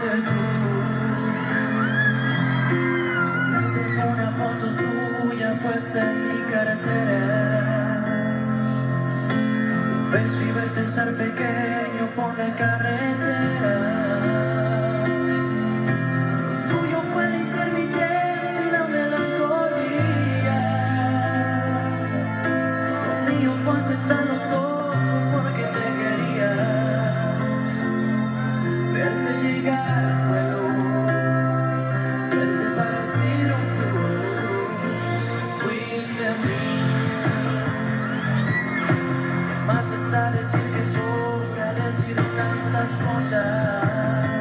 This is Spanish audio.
fuiste tú. Ponerte fue una foto tuya puesta en mi cartera. Un beso y verte ser pequeño por la carretera. Lo tuyo fue la intermitencia y la melancolía. Lo mío fue aceptarlo todo porque te quería. Verte llegar fue luz, verte partir un blues. Fuiste a mí. Más está decir que sobra decir tantas cosas.